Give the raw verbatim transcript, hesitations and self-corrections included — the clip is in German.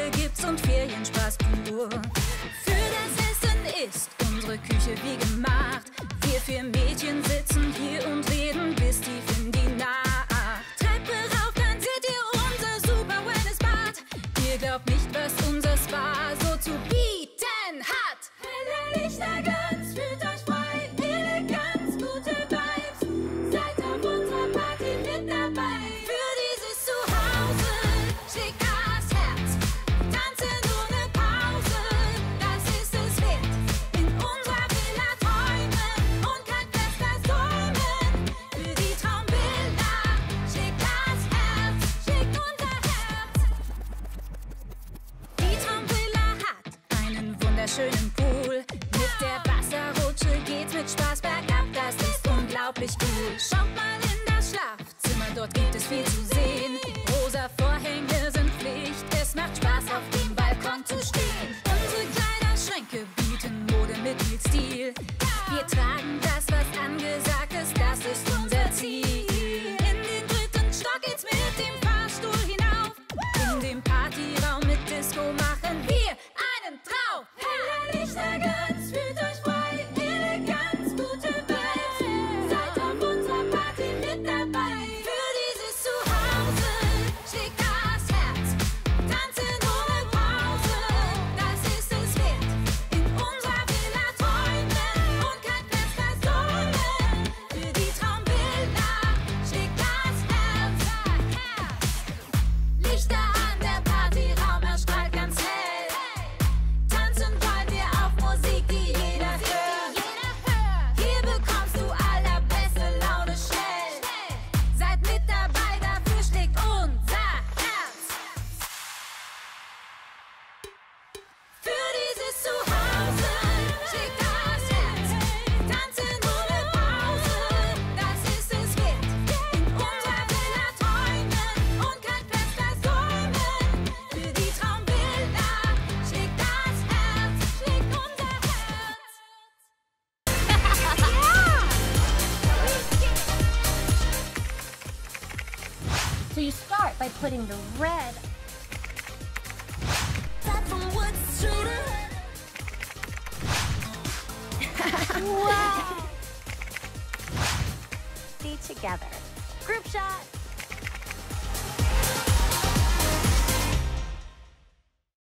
Freude gibt's und Ferienspaß pur. Für das Essen ist unsere Küche wie gemacht. Wir vier Mädchen sitzen hier und reden bis tief in die Nacht. Treppe rauf, dann seht ihr unser super Wellnessbad. Ihr glaubt nicht, was unser Spa so zu bieten hat. Helle Lichter, ganz, fühlt euch frei, Eleganz, gute Vibes. Seid auf unserer Party mit dabei. Für dieses Zuhause schlägt das Herz. Tanzen ohne Pause, das ist es wert. In unserer Villa träumen und kein Fest das Träumen. Für die Traumvilla schlägt das Herz, schlägt unser Herz. Die Traumvilla hat einen wunderschönen Pool. Mit der Wasserrutsche geht's mit Spaß bergab, das ist unglaublich cool. Schaut mal in das Schlafzimmer, dort gibt es viel zu sehen. Rosa Vorhänge sind Pflicht, es macht Spaß auf dem Balkon zu stehen. Unsere Kleiderschränke bieten Mode mit viel Stil. Wir tragen das, was angesagt ist, das ist unser Ziel. In den dritten Stock geht's mit dem Fahrstuhl hinauf. In dem Partyraum mit Disco machen wir einen Traum. Helle Lichter, ganz, fühlt euch frei, Eleganz, gute Vibes. Seid auf unserer Party mit dabei. Für dieses Zuhause schlägt das Herz. Tanzen ohne Pause, das ist es wert. In unserer Villa träumen und kein Fest das Träumen. Für die Traumvilla schlägt das Herz. Lichter an, der Partyraum erstrahlt ganz hell. Tanzen wollen wir auf Musik, die jeder hört. Hier bekommst du allerbeste Laune schnell. Seid mit dabei, dafür schlägt unser Herz. Für dieses Zuhause schlägt das Herz. Tanzen ohne Pause, das ist es wert. In unserer Villa träumen und kein Fest das Träumen. Für die Traumvilla schlägt das Herz, schlägt unser Herz. So you start by putting the red From Wood Street. wow. See together. Group shot.